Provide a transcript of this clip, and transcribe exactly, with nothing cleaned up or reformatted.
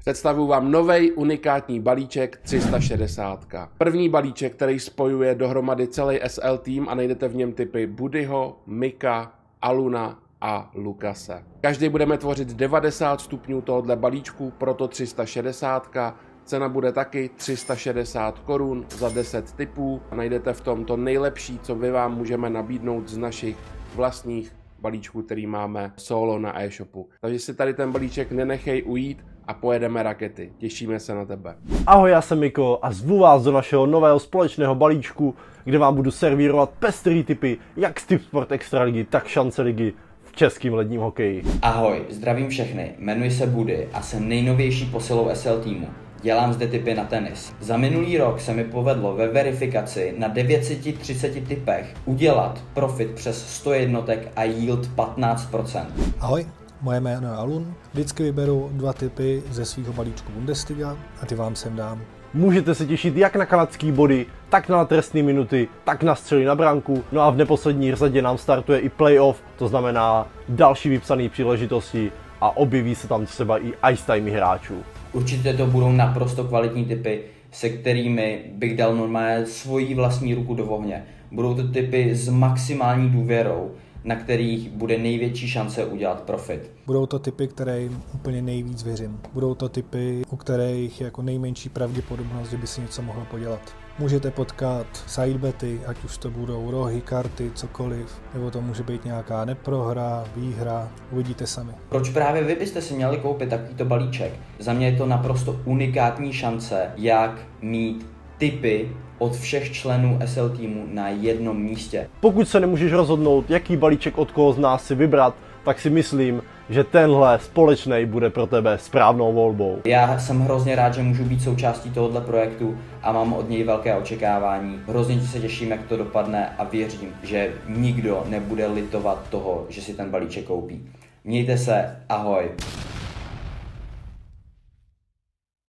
Představuju vám novej unikátní balíček tři sta šedesát. První balíček, který spojuje dohromady celý S L tým a najdete v něm typy Budyho, Mika, Aluna a Lukase. Každý budeme tvořit devadesát stupňů tohoto balíčku, proto tři sta šedesát. Cena bude taky tři sta šedesát korun za deset typů. Najdete v tom to nejlepší, co vy vám můžeme nabídnout z našich vlastních balíčků, který máme solo na e-shopu. Takže si tady ten balíček nenechej ujít a pojedeme rakety. Těšíme se na tebe. Ahoj, já jsem Miko a zvu vás do našeho nového společného balíčku, kde vám budu servírovat pestrý tipy jak z Tipsport Extraligy, tak šance ligy v českém ledním hokeji. Ahoj, zdravím všechny, jmenuji se Budy a jsem nejnovější posilou S L týmu. Dělám zde tipy na tenis. Za minulý rok se mi povedlo ve verifikaci na devět set třicet typech udělat profit přes sto jednotek a yield patnáct procent. Ahoj, moje jméno je Alun. Vždycky vyberu dva tipy ze svého balíčku Bundesliga a ty vám sem dám. Můžete se těšit jak na kanadský body, tak na trestné minuty, tak na střely na branku. No a v neposlední řadě nám startuje i playoff, to znamená další vypsané příležitosti a objeví se tam třeba i ice time hráčů. Určitě to budou naprosto kvalitní tipy, se kterými bych dal normálně svoji vlastní ruku do ohně. Budou to tipy s maximální důvěrou, na kterých bude největší šance udělat profit. Budou to tipy, které úplně nejvíc věřím. Budou to tipy, u kterých je jako nejmenší pravděpodobnost, že by si něco mohlo podělat. Můžete potkat sidebety, ať už to budou rohy, karty, cokoliv, nebo to může být nějaká neprohra, výhra, uvidíte sami. Proč právě vy byste si měli koupit takovýto balíček? Za mě je to naprosto unikátní šance, jak mít tipy od všech členů S L týmu na jednom místě. Pokud se nemůžeš rozhodnout, jaký balíček od koho z nás si vybrat, tak si myslím, že tenhle společný bude pro tebe správnou volbou. Já jsem hrozně rád, že můžu být součástí tohoto projektu a mám od něj velké očekávání. Hrozně se těším, jak to dopadne a věřím, že nikdo nebude litovat toho, že si ten balíček koupí. Mějte se, ahoj.